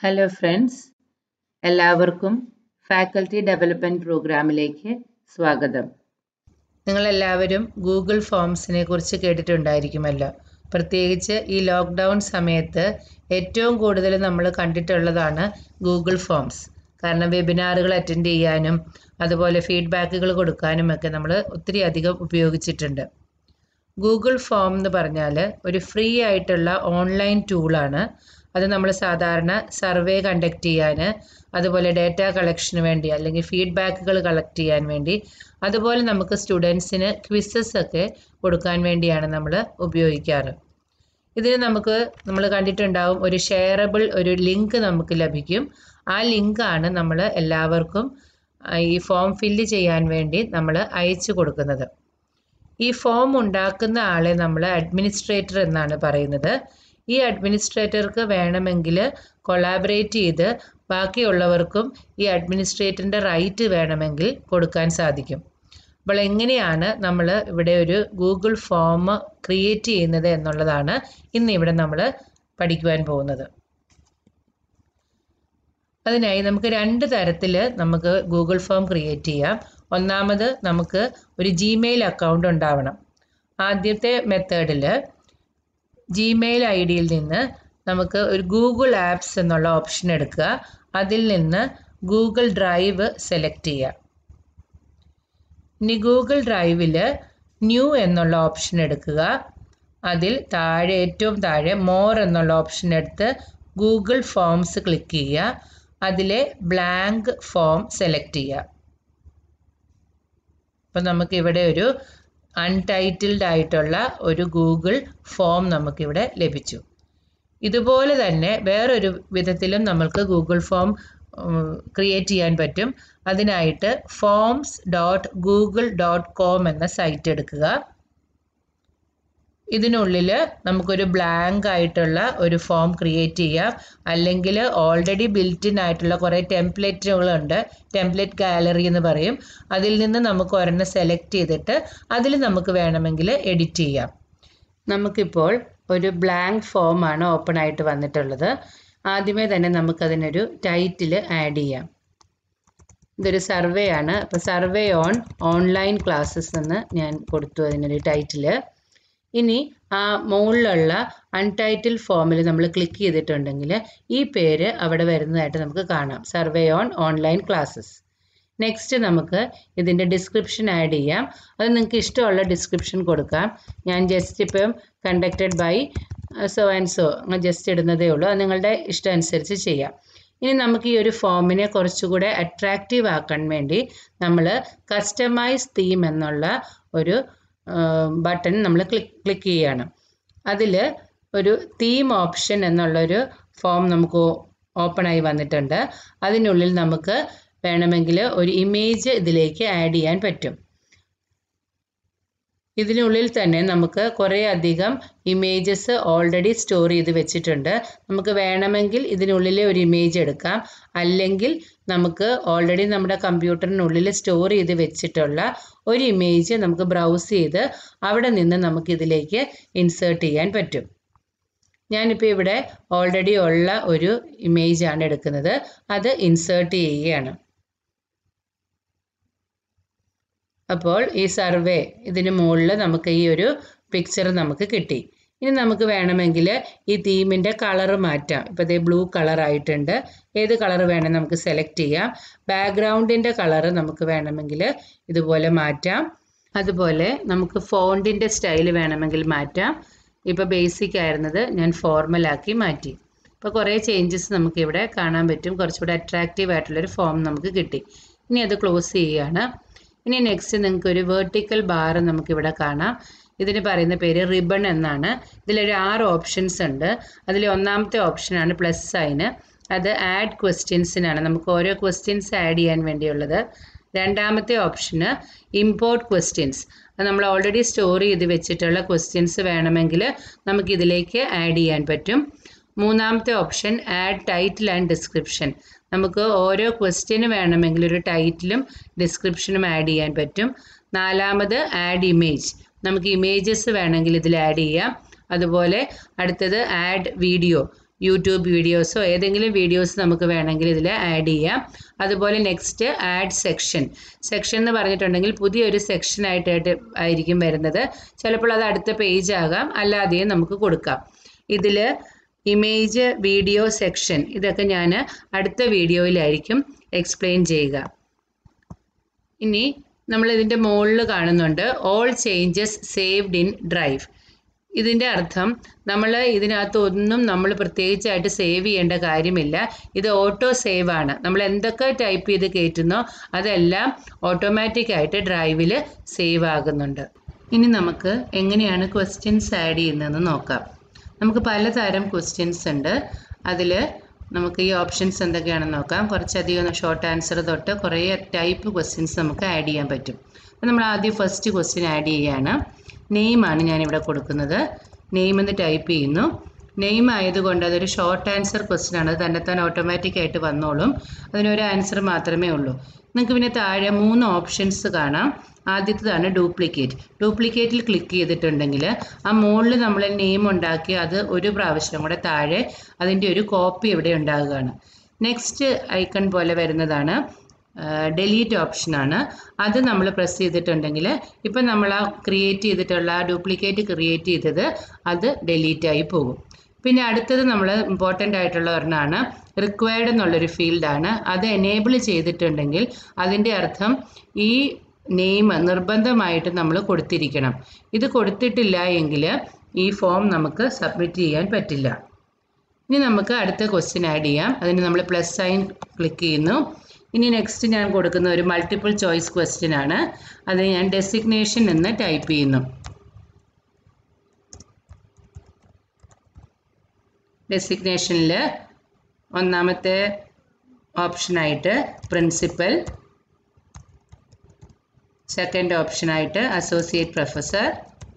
Hello friends, എല്ലാവർക്കും faculty development പ്രോഗ്രാമിലേക്ക് സ്വാഗതം. നിങ്ങളെല്ലാവരും ഗൂഗിൾ ഫോംസിനെ കുറിച്ച് കേട്ടിട്ടുണ്ടായിരിക്കുമല്ലോ. പ്രത്യേകിച്ച് ഈ ലോക്ക്ഡൗൺ സമയത്ത് ഏറ്റവും കൂടുതൽ നമ്മൾ കണ്ടിട്ടുള്ളതാണ് ഗൂഗിൾ ഫോംസ്. കാരണം വെബിനാറുകൾ അറ്റൻഡ് ചെയ്യാനും അതുപോലെ ഫീഡ്ബാക്കുകൾ കൊടുക്കാനും ഒക്കെ നമ്മൾ ഒത്തിരി അധികം ഉപയോഗിച്ചിട്ടുണ്ട്. ഗൂഗിൾ ഫോം എന്ന് പറഞ്ഞാൽ ഒരു ഫ്രീ ആയിട്ടുള്ള ഓൺലൈൻ ടൂളാണ്. അത് നമ്മൾ സാധാരണ സർവേ കണ്ടക്ട് ചെയ്യാൻ, അതുപോലെ ഡേറ്റ കളക്ഷന് വേണ്ടി അല്ലെങ്കിൽ ഫീഡ്ബാക്കുകൾ കളക്ട് ചെയ്യാൻ വേണ്ടി, അതുപോലെ നമുക്ക് സ്റ്റുഡൻസിന് ക്വിസസ് ഒക്കെ കൊടുക്കാൻ വേണ്ടിയാണ് നമ്മൾ ഉപയോഗിക്കാറ്. ഇതിന് നമ്മൾ കണ്ടിട്ടുണ്ടാവും, ഒരു ഷെയറബിൾ ഒരു ലിങ്ക് നമുക്ക് ലഭിക്കും. ആ ലിങ്കാണ് നമ്മൾ എല്ലാവർക്കും ഈ ഫോം ഫില്ല് ചെയ്യാൻ വേണ്ടി നമ്മൾ അയച്ചു കൊടുക്കുന്നത്. ഈ ഫോം ഉണ്ടാക്കുന്ന ആളെ നമ്മൾ അഡ്മിനിസ്ട്രേറ്റർ എന്നാണ് പറയുന്നത്. ഈ അഡ്മിനിസ്ട്രേറ്റർക്ക് വേണമെങ്കിൽ കൊളാബറേറ്റ് ചെയ്ത് ബാക്കിയുള്ളവർക്കും ഈ അഡ്മിനിസ്ട്രേറ്ററിൻ്റെ റൈറ്റ് വേണമെങ്കിൽ കൊടുക്കാൻ സാധിക്കും. അപ്പോൾ എങ്ങനെയാണ് നമ്മൾ ഇവിടെ ഒരു ഗൂഗിൾ ഫോം ക്രിയേറ്റ് ചെയ്യുന്നത് എന്നുള്ളതാണ് ഇന്നിവിടെ നമ്മൾ പഠിക്കുവാൻ പോകുന്നത്. അതിനായി നമുക്ക് രണ്ട് തരത്തിൽ നമുക്ക് ഗൂഗിൾ ഫോം ക്രിയേറ്റ് ചെയ്യാം. ഒന്നാമത്, നമുക്ക് ഒരു ജിമെയിൽ അക്കൗണ്ട് ഉണ്ടാവണം. ആദ്യത്തെ മെത്തേഡിൽ ജിമെയിൽ ഐ ഡിയിൽ നിന്ന് നമുക്ക് ഒരു ഗൂഗിൾ ആപ്സ് എന്നുള്ള ഓപ്ഷൻ എടുക്കുക. അതിൽ നിന്ന് ഗൂഗിൾ ഡ്രൈവ് സെലക്ട് ചെയ്യുക. ഇനി ഗൂഗിൾ ഡ്രൈവിൽ ന്യൂ എന്നുള്ള ഓപ്ഷൻ എടുക്കുക. അതിൽ താഴെ ഏറ്റവും താഴെ മോർ എന്നുള്ള ഓപ്ഷൻ എടുത്ത് ഗൂഗിൾ ഫോംസ് ക്ലിക്ക് ചെയ്യുക. അതിലെ ബ്ലാങ്ക് ഫോം സെലക്ട് ചെയ്യുക. അപ്പം നമുക്കിവിടെ ഒരു അൺടൈറ്റിൽഡ് ആയിട്ടുള്ള ഒരു ഗൂഗിൾ ഫോം നമുക്കിവിടെ ലഭിച്ചു. ഇതുപോലെ തന്നെ വേറൊരു വിധത്തിലും നമുക്ക് ഗൂഗിൾ ഫോം ക്രിയേറ്റ് ചെയ്യാൻ പറ്റും. അതിനായിട്ട് forms.google.com എന്ന സൈറ്റ് എടുക്കുക. ഇതിനുള്ളിൽ നമുക്കൊരു ബ്ലാങ്ക് ആയിട്ടുള്ള ഒരു ഫോം ക്രിയേറ്റ് ചെയ്യാം. അല്ലെങ്കിൽ ഓൾറെഡി ബിൽറ്റിൻ ആയിട്ടുള്ള കുറേ ടെംപ്ലേറ്റുകളുണ്ട്, ടെംപ്ലേറ്റ് ഗാലറി എന്ന് പറയും. അതിൽ നിന്ന് നമുക്ക് ഒരെണ്ണം സെലക്ട് ചെയ്തിട്ട് അതിൽ നമുക്ക് വേണമെങ്കിൽ എഡിറ്റ് ചെയ്യാം. നമുക്കിപ്പോൾ ഒരു ബ്ലാങ്ക് ഫോമാണ് ഓപ്പൺ ആയിട്ട് വന്നിട്ടുള്ളത്. ആദ്യമേ തന്നെ നമുക്കതിനൊരു ടൈറ്റിൽ ആഡ് ചെയ്യാം. ഇതൊരു സർവേ ആണ്. അപ്പോൾ സർവേ ഓൺ ഓൺലൈൻ ക്ലാസ്സസ് എന്ന് ഞാൻ കൊടുത്തു അതിനൊരു ടൈറ്റിൽ. ഇനി ആ മുകളിലുള്ള അൺടൈറ്റിൽ ഫോമിൽ നമ്മൾ ക്ലിക്ക് ചെയ്തിട്ടുണ്ടെങ്കിൽ ഈ പേര് അവിടെ വരുന്നതായിട്ട് നമുക്ക് കാണാം, survey on online classes. Next നമുക്ക് ഇതിൻ്റെ ഡിസ്ക്രിപ്ഷൻ ആഡ് ചെയ്യാം. അത് നിങ്ങൾക്ക് ഇഷ്ടമുള്ള ഡിസ്ക്രിപ്ഷൻ കൊടുക്കാം. ഞാൻ ജസ്റ്റ് ഇപ്പം conducted by so and so just ഇടുന്നതേ ഉള്ളൂ. അത് നിങ്ങളുടെ ഇഷ്ടം അനുസരിച്ച് ചെയ്യാം. ഇനി നമുക്ക് ഈ ഒരു ഫോമിനെ കുറച്ചുകൂടെ അട്രാക്റ്റീവ് ആക്കാൻ വേണ്ടി നമ്മൾ കസ്റ്റമൈസ് തീം എന്നുള്ള ഒരു ബട്ടൺ നമ്മൾ ക്ലിക്ക് ചെയ്യുകയാണ്. അതിൽ ഒരു തീം ഓപ്ഷൻ എന്നുള്ളൊരു ഫോം നമുക്ക് ഓപ്പൺ ആയി വന്നിട്ടുണ്ട്. അതിനുള്ളിൽ നമുക്ക് വേണമെങ്കിൽ ഒരു ഇമേജ് ഇതിലേക്ക് ആഡ് ചെയ്യാൻ പറ്റും. ഇതിനുള്ളിൽ തന്നെ നമുക്ക് കുറേ അധികം ഇമേജസ് ഓൾറെഡി സ്റ്റോർ ചെയ്ത് വെച്ചിട്ടുണ്ട്. നമുക്ക് വേണമെങ്കിൽ ഇതിനുള്ളിലെ ഒരു ഇമേജ് എടുക്കാം. അല്ലെങ്കിൽ നമുക്ക് ഓൾറെഡി നമ്മുടെ കമ്പ്യൂട്ടറിനുള്ളിൽ സ്റ്റോർ ചെയ്ത് വെച്ചിട്ടുള്ള ഒരു ഇമേജ് നമുക്ക് ബ്രൗസ് ചെയ്ത് അവിടെ നിന്ന് നമുക്കിതിലേക്ക് ഇൻസേർട്ട് ചെയ്യാൻ പറ്റും. ഞാനിപ്പോൾ ഇവിടെ ഓൾറെഡി ഉള്ള ഒരു ഇമേജാണ് എടുക്കുന്നത്. അത് ഇൻസേർട്ട് ചെയ്യുകയാണ്. അപ്പോൾ ഈ സർവേ ഇതിന് മുകളിൽ നമുക്ക് ഈ ഒരു പിക്ചർ നമുക്ക് കിട്ടി. ഇനി നമുക്ക് വേണമെങ്കിൽ ഈ തീമിൻ്റെ കളറ് മാറ്റാം. ഇപ്പോൾ ഇതേ ബ്ലൂ കളറായിട്ടുണ്ട്. ഏത് കളർ വേണം നമുക്ക് സെലക്ട് ചെയ്യാം. ബാക്ക്ഗ്രൗണ്ടിൻ്റെ കളറ് നമുക്ക് വേണമെങ്കിൽ ഇതുപോലെ മാറ്റാം. അതുപോലെ നമുക്ക് ഫോണ്ടിൻ്റെ സ്റ്റൈൽ വേണമെങ്കിൽ മാറ്റാം. ഇപ്പോൾ ബേസിക് ആയിരുന്നത് ഞാൻ ഫോർമലാക്കി മാറ്റി. ഇപ്പോൾ കുറേ ചേഞ്ചസ് നമുക്കിവിടെ കാണാൻ പറ്റും. കുറച്ചുകൂടെ അട്രാക്റ്റീവ് ആയിട്ടുള്ളൊരു ഫോം നമുക്ക് കിട്ടി. ഇനി അത് ക്ലോസ് ചെയ്യുകയാണ്. ഇനി നെക്സ്റ്റ് നിങ്ങൾക്കൊരു വേർട്ടിക്കൽ ബാർ നമുക്കിവിടെ കാണാം. ഇതിന് പറയുന്ന പേര് റിബൺ എന്നാണ്. ഇതിലൊരു 6 ഓപ്ഷൻസ് ഉണ്ട്. അതിൽ ഒന്നാമത്തെ ഓപ്ഷനാണ് പ്ലസ് സൈന്. അത് ആഡ് ക്വസ്റ്റ്യൻസിനാണ്, നമുക്ക് ഓരോ ക്വസ്റ്റ്യൻസ് ആഡ് ചെയ്യാൻ വേണ്ടിയുള്ളത്. രണ്ടാമത്തെ ഓപ്ഷന് ഇമ്പോർട്ട് ക്വസ്റ്റ്യൻസ്. അത് നമ്മൾ ഓൾറെഡി സ്റ്റോർ ചെയ്ത് വെച്ചിട്ടുള്ള ക്വസ്റ്റ്യൻസ് വേണമെങ്കിൽ നമുക്കിതിലേക്ക് ആഡ് ചെയ്യാൻ പറ്റും. മൂന്നാമത്തെ option add title and description. നമുക്ക് ഓരോ ക്വസ്റ്റ്യന് വേണമെങ്കിൽ ഒരു ടൈറ്റിലും ഡിസ്ക്രിപ്ഷനും ആഡ് ചെയ്യാൻ പറ്റും. നാലാമത് ആഡ് ഇമേജ്. നമുക്ക് ഇമേജസ് വേണമെങ്കിൽ ഇതിൽ ആഡ് ചെയ്യാം. അതുപോലെ അടുത്തത് ആഡ് വീഡിയോ. യൂട്യൂബ് വീഡിയോസോ ഏതെങ്കിലും വീഡിയോസ് നമുക്ക് വേണമെങ്കിൽ ഇതിൽ ആഡ് ചെയ്യാം. അതുപോലെ നെക്സ്റ്റ് ആഡ് സെക്ഷൻ എന്ന് പറഞ്ഞിട്ടുണ്ടെങ്കിൽ പുതിയൊരു സെക്ഷനായിട്ട് ആയിരിക്കും വരുന്നത്. ചിലപ്പോൾ അത് അടുത്ത പേജ് ആകാം, അല്ലാതെയും നമുക്ക് കൊടുക്കാം. ഇതിൽ ഇമേജ് വീഡിയോ സെക്ഷൻ ഇതൊക്കെ ഞാൻ അടുത്ത വീഡിയോയിലായിരിക്കും എക്സ്പ്ലെയിൻ ചെയ്യുക. ഇനി നമ്മൾ ഇതിൻ്റെ മുകളിൽ കാണുന്നുണ്ട് all changes saved in drive. ഇതിൻ്റെ അർത്ഥം നമ്മൾ ഇതിനകത്ത് ഒന്നും നമ്മൾ പ്രത്യേകിച്ചായിട്ട് സേവ് ചെയ്യേണ്ട കാര്യമില്ല. ഇത് ഓട്ടോ സേവ് ആണ്. നമ്മൾ എന്തൊക്കെ ടൈപ്പ് ചെയ്ത് കയറ്റുന്നോ അതെല്ലാം ഓട്ടോമാറ്റിക്കായിട്ട് ഡ്രൈവിൽ സേവ് ആകുന്നുണ്ട്. ഇനി നമുക്ക് എങ്ങനെയാണ് ക്വസ്റ്റ്യൻസ് ആഡ് ചെയ്യുന്നതെന്ന് നോക്കാം. നമുക്ക് പലതരം ക്വസ്റ്റ്യൻസ് ഉണ്ട്. അതിൽ നമുക്ക് ഈ ഓപ്ഷൻസ് എന്തൊക്കെയാണെന്ന് നോക്കാം. കുറച്ചധികം ഷോർട്ട് ആൻസർ തൊട്ട് കുറേ ടൈപ്പ് ക്വസ്റ്റ്യൻസ് നമുക്ക് ആഡ് ചെയ്യാൻ പറ്റും. അപ്പോൾ നമ്മൾ ആദ്യം ഫസ്റ്റ് ക്വസ്റ്റ്യൻ ആഡ് ചെയ്യുകയാണ്. നെയിമാണ് ഞാനിവിടെ കൊടുക്കുന്നത്. നെയിം എന്ന് ടൈപ്പ് ചെയ്യുന്നു. നെയിം ആയതുകൊണ്ട് അതൊരു ഷോർട്ട് ആൻസർ ക്വസ്റ്റ്യൻ ആണ്. അത് തന്നെത്താൻ ഓട്ടോമാറ്റിക്കായിട്ട് വന്നോളും. അതിനൊരു ആൻസർ മാത്രമേ ഉള്ളൂ. നിങ്ങൾക്ക് പിന്നെ താഴെ 3 ഓപ്ഷൻസ് കാണാം. ആദ്യത്തേതാണ് ഡ്യൂപ്ലിക്കേറ്റ്. ഡ്യൂപ്ലിക്കേറ്റിൽ ക്ലിക്ക് ചെയ്തിട്ടുണ്ടെങ്കിൽ ആ മുകളിൽ നമ്മൾ നെയിം ഉണ്ടാക്കി അത് ഒരു പ്രാവശ്യം കൂടെ താഴെ അതിൻ്റെ ഒരു കോപ്പി ഇവിടെ ഉണ്ടാകുകയാണ്. നെക്സ്റ്റ് ഐക്കൺ പോലെ വരുന്നതാണ് ഡെലീറ്റ് ഓപ്ഷനാണ്. അത് നമ്മൾ പ്രസ് ചെയ്തിട്ടുണ്ടെങ്കിൽ ഇപ്പം നമ്മൾ ആ ക്രിയേറ്റ് ചെയ്തിട്ടുള്ള ആ ഡ്യൂപ്ലിക്കേറ്റ് ക്രിയേറ്റ് ചെയ്തത് അത് ഡിലീറ്റായി പോകും. പിന്നെ അടുത്തത് നമ്മൾ ഇമ്പോർട്ടൻ്റ് ആയിട്ടുള്ള ഒരെണ്ണമാണ് റിക്വയർഡ് എന്നുള്ളൊരു ഫീൽഡാണ്. അത് എനേബിൾ ചെയ്തിട്ടുണ്ടെങ്കിൽ അതിൻ്റെ അർത്ഥം ഈ നെയിം നിർബന്ധമായിട്ട് നമ്മൾ കൊടുത്തിരിക്കണം. ഇത് കൊടുത്തിട്ടില്ല എങ്കിൽ ഈ ഫോം നമുക്ക് സബ്മിറ്റ് ചെയ്യാൻ പറ്റില്ല. ഇനി നമുക്ക് അടുത്ത ക്വസ്റ്റ്യൻ ആഡ് ചെയ്യാം. അതിന് നമ്മൾ പ്ലസ് സൈൻ ക്ലിക്ക് ചെയ്യുന്നു. ഇനി നെക്സ്റ്റ് ഞാൻ കൊടുക്കുന്ന ഒരു മൾട്ടിപ്പിൾ ചോയ്സ് ക്വസ്റ്റ്യൻ ആണ്. അത് ഞാൻ ഡെസിഗ്നേഷൻ എന്ന് ടൈപ്പ് ചെയ്യുന്നു. ഡെസിഗ്നേഷനിൽ ഒന്നാമത്തെ ഓപ്ഷനായിട്ട് പ്രിൻസിപ്പൽ, സെക്കൻഡ് ഓപ്ഷനായിട്ട് അസോസിയേറ്റ് പ്രൊഫസർ,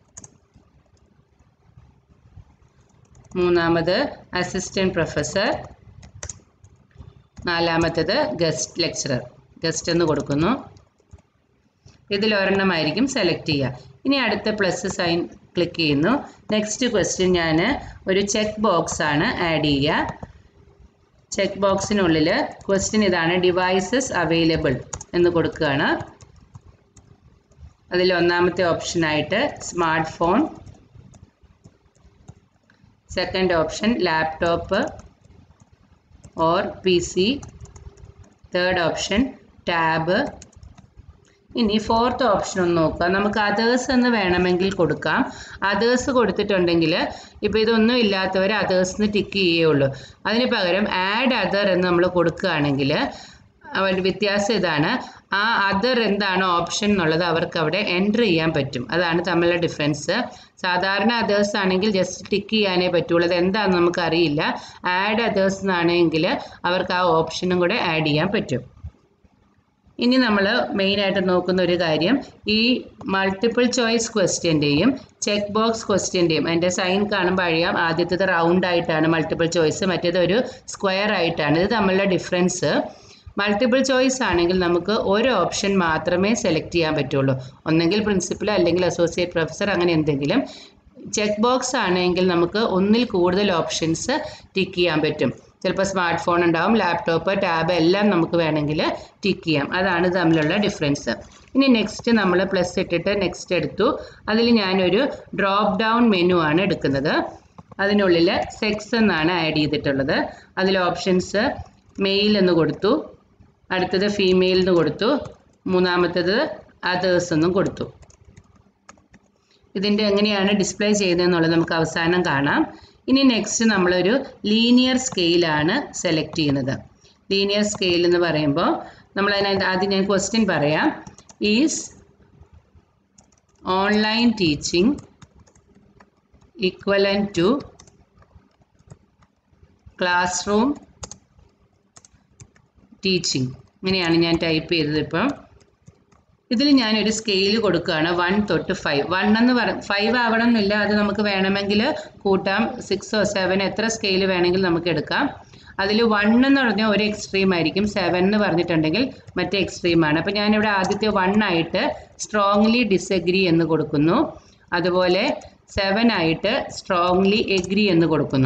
മൂന്നാമത് അസിസ്റ്റൻറ്റ് പ്രൊഫസർ, നാലാമത്തേത് ഗസ്റ്റ് ലെക്ചറർ. ഗസ്റ്റ് എന്ന് കൊടുക്കുന്നു. ഇതിലൊരെണ്ണമായിരിക്കും സെലക്ട് ചെയ്യുക. ഇനി അടുത്ത പ്ലസ് സൈൻ ക്ലിക്ക് ചെയ്യുന്നു. നെക്സ്റ്റ് ക്വസ്റ്റ്യൻ ഞാൻ ഒരു ചെക്ക് ബോക്സ് ആണ് ആഡ് ചെയ്യുക. ചെക്ക് ബോക്സിനുള്ളിൽ ക്വസ്റ്റ്യൻ ഇതാണ്, ഡിവൈസസ് അവൈലബിൾ എന്ന് കൊടുക്കുകയാണ്. അതിൽ ഒന്നാമത്തെ ഓപ്ഷനായിട്ട് smart phone, second option laptop or PC, third option tab. ഇനി ഫോർത്ത് ഓപ്ഷൻ ഒന്ന് നോക്കുക. നമുക്ക് അതേഴ്സ് എന്ന് വേണമെങ്കിൽ കൊടുക്കാം. അതേഴ്സ് കൊടുത്തിട്ടുണ്ടെങ്കിൽ ഇപ്പോൾ ഇതൊന്നും ഇല്ലാത്തവർ അതേഴ്സിന് ടിക്ക് ചെയ്യുകയുള്ളൂ. അതിന് പകരം ആഡ് അതർ എന്ന് നമ്മൾ കൊടുക്കുകയാണെങ്കിൽ അവരുടെ വ്യത്യാസം ഇതാണ്. ആ അതർ എന്താണ് ഓപ്ഷൻ എന്നുള്ളത് അവർക്ക് അവിടെ എൻ്റർ ചെയ്യാൻ പറ്റും. അതാണ് തമ്മിലുള്ള ഡിഫറൻസ്. സാധാരണ അതേഴ്സ് ആണെങ്കിൽ ജസ്റ്റ് ടിക്ക് ചെയ്യാനേ പറ്റുള്ളൂ. അത് എന്താണെന്ന് നമുക്കറിയില്ല. ആഡ് അതേഴ്സ് എന്നാണെങ്കിൽ അവർക്ക് ആ ഓപ്ഷനും കൂടെ ആഡ് ചെയ്യാൻ പറ്റും. ഇനി നമ്മൾ മെയിനായിട്ട് നോക്കുന്ന ഒരു കാര്യം, ഈ മൾട്ടിപ്പിൾ ചോയ്സ് ക്വസ്റ്റ്യൻ്റെയും ചെക്ക് ബോക്സ് ക്വസ്റ്റ്യൻ്റെയും അതിൻ്റെ സൈൻ കാണുമ്പോൾ അറിയാം. ആദ്യത്തേത് റൗണ്ട് ആയിട്ടാണ് മൾട്ടിപ്പിൾ ചോയ്സ്, മറ്റേത് ഒരു സ്ക്വയർ ആയിട്ടാണ്. ഇത് തമ്മിലുള്ള ഡിഫറൻസ്. മൾട്ടിപ്പിൾ ചോയ്സ് ആണെങ്കിൽ നമുക്ക് ഒരു ഓപ്ഷൻ മാത്രമേ സെലക്ട് ചെയ്യാൻ പറ്റുള്ളൂ. ഒന്നെങ്കിൽ പ്രിൻസിപ്പൽ അല്ലെങ്കിൽ അസോസിയേറ്റ് പ്രൊഫസർ, അങ്ങനെ എന്തെങ്കിലും. ചെക്ക് ബോക്സ് ആണെങ്കിൽ നമുക്ക് ഒന്നിൽ കൂടുതൽ ഓപ്ഷൻസ് ടിക്ക് ചെയ്യാൻ പറ്റും. ചിലപ്പോൾ സ്മാർട്ട് ഫോൺ ഉണ്ടാവും, ലാപ്ടോപ്പ്, ടാബ് എല്ലാം നമുക്ക് വേണമെങ്കിൽ ടിക്ക് ചെയ്യാം. അതാണ് തമ്മിലുള്ള ഡിഫറൻസ്. ഇനി നെക്സ്റ്റ് നമ്മൾ പ്ലസ് ഇട്ടിട്ട് നെക്സ്റ്റ് എടുത്തു. അതിൽ ഞാനൊരു ഡ്രോപ്പ് ഡൗൺ മെനു ആണ് എടുക്കുന്നത്. അതിനുള്ളിൽ സെക്സ് എന്നാണ് ആഡ് ചെയ്തിട്ടുള്ളത്. അതിൽ ഓപ്ഷൻസ് മെയിൽ എന്ന് കൊടുത്തു, അടുത്തത് ഫീമെയിൽ എന്ന് കൊടുത്തു, മൂന്നാമത്തേത് അതേഴ്സ് എന്നും കൊടുത്തു. ഇതിൻ്റെ എങ്ങനെയാണ് ഡിസ്പ്ലേ ചെയ്യുന്നതെന്നുള്ളത് നമുക്ക് അവസാനം കാണാം. ഇനി നെക്സ്റ്റ് നമ്മളൊരു ലീനിയർ സ്കെയിലാണ് സെലക്ട് ചെയ്യുന്നത്. ലീനിയർ സ്കെയിൽ എന്ന് പറയുമ്പോൾ നമ്മൾ അതിനകത്ത് ആദ്യം ഞാൻ ക്വസ്റ്റ്യൻ പറയാം. Is online teaching equivalent to classroom teaching? ഇങ്ങനെയാണ് ഞാൻ ടൈപ്പ് ചെയ്തത്. ഇപ്പം ഇതിൽ ഞാനൊരു സ്കെയിൽ കൊടുക്കുകയാണ് 1 തൊട്ട് 5. 1 എന്ന് 5 ആവണം എന്നില്ല, അത് നമുക്ക് വേണമെങ്കിൽ കൂട്ടാം. 6 or 7 എത്ര സ്കെയിൽ വേണമെങ്കിൽ നമുക്ക് എടുക്കാം. അതിൽ 1 എന്ന് പറഞ്ഞാൽ ഒരു എക്സ്ട്രീം ആയിരിക്കും, 7 എന്ന് പറഞ്ഞിട്ടുണ്ടെങ്കിൽ മറ്റേ എക്സ്ട്രീമാണ്. അപ്പോൾ ഞാനിവിടെ ആദ്യത്തെ 1 ആയിട്ട് സ്ട്രോങ്ലി ഡിസഗ്രി എന്ന് കൊടുക്കുന്നു. അതുപോലെ 7 ആയിട്ട് സ്ട്രോങ്ലി എഗ്രി എന്ന് കൊടുക്കുന്നു.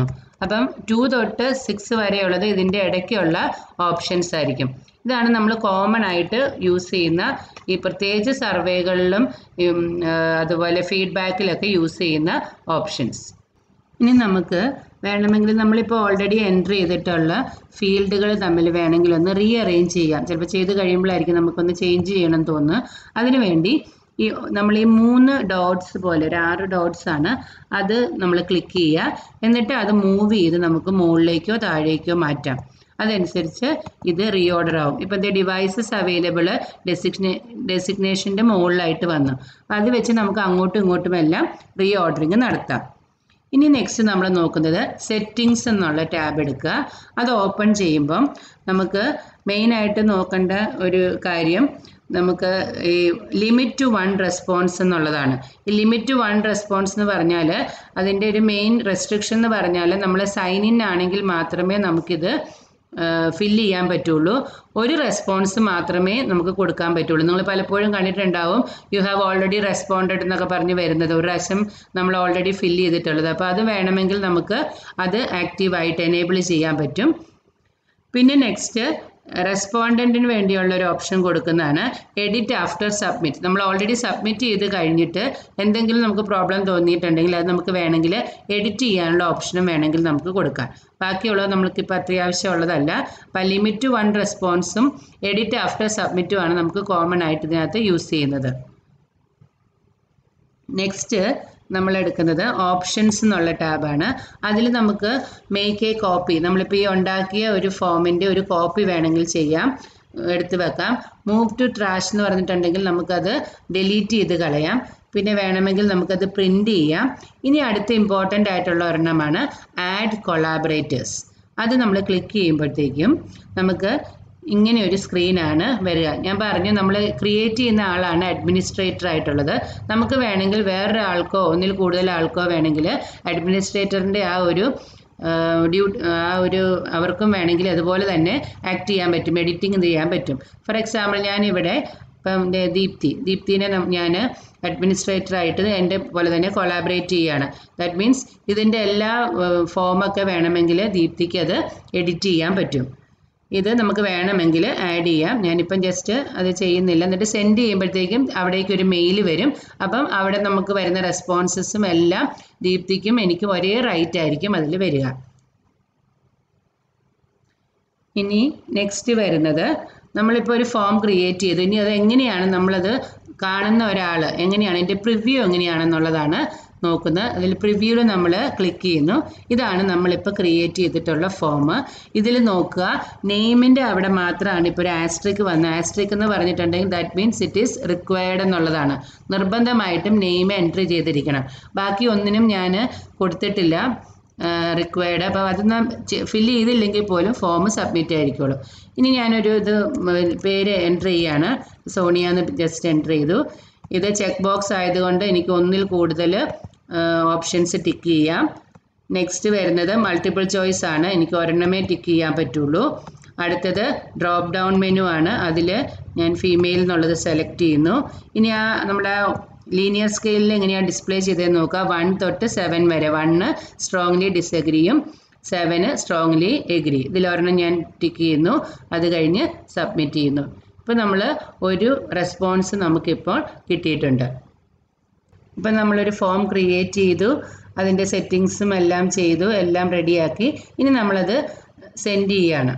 അപ്പം 2 തൊട്ട് 6 വരെയുള്ളത് ഇതിൻ്റെ ഇടയ്ക്കുള്ള ഓപ്ഷൻസ് ആയിരിക്കും. ഇതാണ് നമ്മൾ കോമൺ ആയിട്ട് യൂസ് ചെയ്യുന്ന ഈ പ്രത്യേകിച്ച് സർവേകളിലും അതുപോലെ ഫീഡ്ബാക്കിലൊക്കെ യൂസ് ചെയ്യുന്ന ഓപ്ഷൻസ്. ഇനി നമുക്ക് വേണമെങ്കിൽ നമ്മളിപ്പോൾ ഓൾറെഡി എൻട്രി ചെയ്തിട്ടുള്ള ഫീൽഡുകൾ തമ്മിൽ വേണമെങ്കിൽ ഒന്ന് റീഅറേഞ്ച് ചെയ്യാം. ചിലപ്പോൾ ചെയ്ത് കഴിയുമ്പോഴായിരിക്കും നമുക്കൊന്ന് ചേഞ്ച് ചെയ്യണം തോന്നുന്നു. അതിനുവേണ്ടി നമ്മൾ ഈ 3 ഡോട്ട്സ് പോലെ ഒരു 6 ഡോട്ട്സ് ആണ്, അത് നമ്മൾ ക്ലിക്ക് ചെയ്യുക. എന്നിട്ട് അത് മൂവ് ചെയ്ത് നമുക്ക് മുകളിലേക്കോ താഴേക്കോ മാറ്റാം. അതനുസരിച്ച് ഇത് റീഓർഡർ ആവും. ഇപ്പം ഇത് ഡിവൈസസ് അവൈലബിൾ ഡെസിഗ്നേഷൻ്റെ മുകളിലായിട്ട് വന്നു. അത് വെച്ച് നമുക്ക് അങ്ങോട്ടും ഇങ്ങോട്ടും എല്ലാം റീഓർഡറിങ് നടത്താം. ഇനി നെക്സ്റ്റ് നമ്മൾ നോക്കുന്നത് സെറ്റിങ്സ് എന്നുള്ള ടാബ് എടുക്കുക. അത് ഓപ്പൺ ചെയ്യുമ്പം നമുക്ക് മെയിനായിട്ട് നോക്കേണ്ട ഒരു കാര്യം നമുക്ക് ഈ ലിമിറ്റ് ടു 1 റെസ്പോൺസ് എന്നുള്ളതാണ്. ഈ ലിമിറ്റ് ടു 1 റെസ്പോൺസ് എന്ന് പറഞ്ഞാൽ അതിൻ്റെ ഒരു മെയിൻ റെസ്ട്രിക്ഷൻ എന്ന് പറഞ്ഞാൽ നമ്മൾ സൈൻ ഇൻ ആണെങ്കിൽ മാത്രമേ നമുക്കിത് ഫില്ല് ചെയ്യാൻ പറ്റുള്ളൂ. ഒരു റെസ്പോൺസ് മാത്രമേ നമുക്ക് കൊടുക്കാൻ പറ്റുള്ളൂ. നിങ്ങൾ പലപ്പോഴും കണ്ടിട്ടുണ്ടാവും യു ഹാവ് ഓൾറെഡി റെസ്പോണ്ടഡ് എന്നൊക്കെ പറഞ്ഞ് വരുന്നത്, ഒരു പ്രാവശ്യം നമ്മൾ ഓൾറെഡി ഫില്ല് ചെയ്തിട്ടുള്ളത്. അപ്പോൾ അത് വേണമെങ്കിൽ നമുക്ക് അത് ആക്റ്റീവായിട്ട് എനേബിൾ ചെയ്യാൻ പറ്റും. പിന്നെ നെക്സ്റ്റ് റെസ്പോണ്ടൻറ്റിന് വേണ്ടിയുള്ള ഒരു ഓപ്ഷൻ കൊടുക്കുന്നതാണ് എഡിറ്റ് ആഫ്റ്റർ സബ്മിറ്റ്. നമ്മൾ ഓൾറെഡി സബ്മിറ്റ് ചെയ്ത് കഴിഞ്ഞിട്ട് എന്തെങ്കിലും നമുക്ക് പ്രോബ്ലം തോന്നിയിട്ടുണ്ടെങ്കിൽ അത് നമുക്ക് വേണമെങ്കിൽ എഡിറ്റ് ചെയ്യാനുള്ള ഓപ്ഷനും വേണമെങ്കിൽ നമുക്ക് കൊടുക്കാം. ബാക്കിയുള്ളത് നമ്മൾക്കിപ്പോൾ അത്യാവശ്യമുള്ളതല്ല. അപ്പോൾ ലിമിറ്റ് 1 റെസ്പോൺസും എഡിറ്റ് ആഫ്റ്റർ സബ്മിറ്റുമാണ് നമുക്ക് കോമൺ ആയിട്ട് ഇതിനകത്ത് യൂസ് ചെയ്യുന്നത്. നെക്സ്റ്റ് നമ്മൾ എടുക്കുന്നത് ഓപ്ഷൻസ് എന്നുള്ള ടാബാണ്. അതിൽ നമുക്ക് മേക്ക് എ കോപ്പി, നമ്മളിപ്പോൾ ഈ ഉണ്ടാക്കിയ ഒരു ഫോമിൻ്റെ ഒരു കോപ്പി വേണമെങ്കിൽ ചെയ്യാം, എടുത്ത് വെക്കാം. മൂവ് ടു ട്രാഷ് എന്ന് പറഞ്ഞിട്ടുണ്ടെങ്കിൽ നമുക്കത് ഡിലീറ്റ് ചെയ്ത് കളയാം. പിന്നെ വേണമെങ്കിൽ നമുക്കത് പ്രിൻ്റ് ചെയ്യാം. ഇനി അടുത്ത ഇമ്പോർട്ടൻ്റ് ആയിട്ടുള്ള ഒരെണ്ണമാണ് ആഡ് കൊളാബറേറ്റേഴ്സ്. അത് നമ്മൾ ക്ലിക്ക് ചെയ്യുമ്പോഴത്തേക്കും നമുക്ക് ഇങ്ങനെ ഒരു സ്ക്രീനാണ് വരിക. ഞാൻ പറഞ്ഞു നമ്മൾ ക്രിയേറ്റ് ചെയ്യുന്ന ആളാണ് അഡ്മിനിസ്ട്രേറ്റർ ആയിട്ടുള്ളത്. നമുക്ക് വേണമെങ്കിൽ വേറൊരാൾക്കോ ഒന്നിൽ കൂടുതൽ ആൾക്കോ വേണമെങ്കിൽ അഡ്മിനിസ്ട്രേറ്ററിൻ്റെ ആ ഒരു അവർക്കും വേണമെങ്കിൽ അതുപോലെ തന്നെ ആക്ട് ചെയ്യാൻ പറ്റും, എഡിറ്റിംഗ് ചെയ്യാൻ പറ്റും. ഫോർ എക്സാമ്പിൾ ഞാനിവിടെ ഇപ്പം ദീപ്തിനെ ഞാൻ അഡ്മിനിസ്ട്രേറ്ററായിട്ട് എൻ്റെ പോലെ തന്നെ കൊളാബറേറ്റ് ചെയ്യുകയാണ്. ദാറ്റ് മീൻസ് ഇതിൻ്റെ എല്ലാ ഫോമൊക്കെ വേണമെങ്കിൽ ദീപ്തിക്ക് അത് എഡിറ്റ് ചെയ്യാൻ പറ്റും. ഇത് നമുക്ക് വേണമെങ്കിൽ ആഡ് ചെയ്യാം. ഞാനിപ്പം ജസ്റ്റ് അത് ചെയ്യുന്നില്ല. എന്നിട്ട് സെൻഡ് ചെയ്യുമ്പോഴത്തേക്കും അവിടേക്ക് ഒരു മെയിൽ വരും. അപ്പം അവിടെ നമുക്ക് വരുന്ന റെസ്പോൺസസും എല്ലാം ദീപ്തിക്കും എനിക്കും ഒരേ റൈറ്റ് ആയിരിക്കും അതിൽ വരിക. ഇനി നെക്സ്റ്റ് വരുന്നത് നമ്മളിപ്പോൾ ഒരു ഫോം ക്രിയേറ്റ് ചെയ്തു. ഇനി അത് എങ്ങനെയാണ് നമ്മളത് കാണുന്ന ഒരാൾ എങ്ങനെയാണ് അതിൻ്റെ പ്രിവ്യൂ എങ്ങനെയാണെന്നുള്ളതാണ് നോക്കുന്നത്. അതിൽ പ്രിവ്യൂവിൽ നമ്മൾ ക്ലിക്ക് ചെയ്യുന്നു. ഇതാണ് നമ്മളിപ്പോൾ ക്രിയേറ്റ് ചെയ്തിട്ടുള്ള ഫോം. ഇതിൽ നോക്കുക, നെയിമിൻ്റെ അവിടെ മാത്രമാണ് ഇപ്പോൾ ഒരു ആസ്ട്രിക് വന്നത്. ആസ്ട്രിക് എന്ന് പറഞ്ഞിട്ടുണ്ടെങ്കിൽ that means it is required എന്നുള്ളതാണ്. നിർബന്ധമായിട്ടും നെയിം എൻട്രി ചെയ്തിരിക്കണം. ബാക്കി ഒന്നിനും ഞാൻ കൊടുത്തിട്ടില്ല റിക്വയർഡ്. അപ്പോൾ അതൊന്ന് ഫില്ല് ചെയ്തില്ലെങ്കിൽ പോലും ഫോം സബ്മിറ്റ് ആയിരിക്കുള്ളൂ. ഇനി ഞാനൊരു പേര് എൻട്രി ചെയ്യാണ്. സോണിയ എന്ന് ജസ്റ്റ് എൻട്രി ചെയ്തു. ഇത് ചെക്ക് ബോക്സ് ആയതുകൊണ്ട് എനിക്ക് ഒന്നിൽ കൂടുതൽ ഓപ്ഷൻസ് ടിക്ക് ചെയ്യാം. നെക്സ്റ്റ് വരുന്നത് മൾട്ടിപ്പിൾ ചോയ്സ് ആണ്, എനിക്ക് ഒരെണ്ണമേ ടിക്ക് ചെയ്യാൻ പറ്റുള്ളൂ. അടുത്തത് ഡ്രോപ്പ് ഡൗൺ മെനു ആണ്. അതിൽ ഞാൻ ഫീമെയിൽ എന്നുള്ളത് സെലക്ട് ചെയ്യുന്നു. ഇനി നമ്മുടെ ലീനിയർ സ്കെയിലിൽ എങ്ങനെയാണ് ഡിസ്പ്ലേ ചെയ്തതെന്ന് നോക്കുക. 1 തൊട്ട് 7 വരെ. 1 സ്ട്രോങ്ലി ഡിസഗ്രിയും 7 സ്ട്രോങ്ലി എഗ്രി. ഇതിലൊരെണ്ണം ഞാൻ ടിക്ക് ചെയ്യുന്നു. അത് കഴിഞ്ഞ് സബ്മിറ്റ് ചെയ്യുന്നു. ഇപ്പോൾ നമ്മൾ ഒരു റെസ്പോൺസ് നമുക്കിപ്പോൾ കിട്ടിയിട്ടുണ്ട്. ഇപ്പം നമ്മളൊരു ഫോം ക്രിയേറ്റ് ചെയ്തു, അതിൻ്റെ സെറ്റിങ്സും എല്ലാം ചെയ്തു, എല്ലാം റെഡിയാക്കി. ഇനി നമ്മളത് സെൻഡ് ചെയ്യാണ്.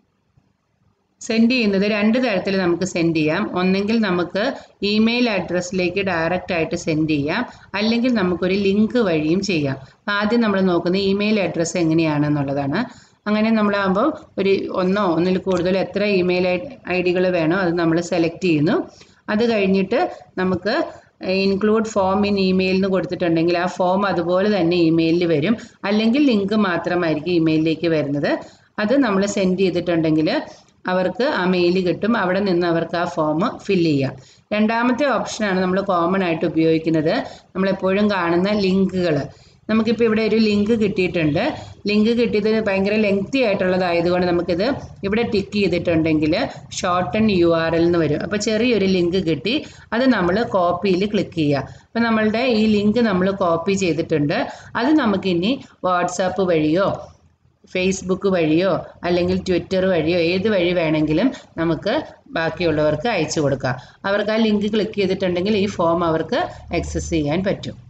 സെൻഡ് ചെയ്യുന്നത് 2 തരത്തിൽ നമുക്ക് സെൻഡ് ചെയ്യാം. ഒന്നെങ്കിൽ നമുക്ക് ഇമെയിൽ അഡ്രസ്സിലേക്ക് ഡയറക്റ്റ് ആയിട്ട് സെൻഡ് ചെയ്യാം, അല്ലെങ്കിൽ നമുക്കൊരു ലിങ്ക് വഴിയും ചെയ്യാം. ആദ്യം നമ്മൾ നോക്കുന്നത് ഇമെയിൽ അഡ്രസ്സ് എങ്ങനെയാണെന്നുള്ളതാണ്. അങ്ങനെ നമ്മളാകുമ്പോൾ ഒന്നിൽ കൂടുതൽ എത്ര ഇമെയിൽ ID വേണോ അത് നമ്മൾ സെലക്ട് ചെയ്യുന്നു. അത് കഴിഞ്ഞിട്ട് നമുക്ക് ഇൻക്ലൂഡ് ഫോം ഇൻ ഇമെയിൽ എന്ന് കൊടുത്തിട്ടുണ്ടെങ്കിൽ ആ ഫോം അതുപോലെ തന്നെ ഇമെയിലിൽ വരും. അല്ലെങ്കിൽ ലിങ്ക് മാത്രമായിരിക്കും ഇമെയിലിലേക്ക് വരുന്നത്. അത് നമ്മൾ സെൻഡ് ചെയ്തിട്ടുണ്ടെങ്കിൽ അവർക്ക് ആ മെയിൽ കിട്ടും. അവിടെ നിന്ന് അവർക്ക് ആ ഫോം ഫില്ല് ചെയ്യാം. രണ്ടാമത്തെ ഓപ്ഷനാണ് നമ്മൾ കോമൺ ആയിട്ട് ഉപയോഗിക്കുന്നത്. നമ്മളെപ്പോഴും കാണുന്ന ലിങ്കുകൾ. നമുക്കിപ്പോൾ ഇവിടെ ഒരു ലിങ്ക് കിട്ടിയിട്ടുണ്ട്. ലിങ്ക് കിട്ടിയത് ഭയങ്കര ലെങ്തി ആയിട്ടുള്ളതായതുകൊണ്ട് നമുക്കിത് ഇവിടെ ടിക്ക് ചെയ്തിട്ടുണ്ടെങ്കിൽ ഷോർട്ടൺ URL എന്ന് വരും. അപ്പോൾ ചെറിയൊരു ലിങ്ക് കിട്ടി. അത് നമ്മൾ കോപ്പിയിൽ ക്ലിക്ക് ചെയ്യുക. അപ്പോൾ നമ്മളുടെ ഈ ലിങ്ക് നമ്മൾ കോപ്പി ചെയ്തിട്ടുണ്ട്. അത് നമുക്കിനി വാട്സാപ്പ് വഴിയോ ഫേസ്ബുക്ക് വഴിയോ അല്ലെങ്കിൽ ട്വിറ്റർ വഴിയോ ഏത് വഴി വേണമെങ്കിലും നമുക്ക് ബാക്കിയുള്ളവർക്ക് അയച്ചു കൊടുക്കാം. അവർക്ക് ആ ലിങ്ക് ക്ലിക്ക് ചെയ്തിട്ടുണ്ടെങ്കിൽ ഈ ഫോം അവർക്ക് ആക്സസ് ചെയ്യാൻ പറ്റും.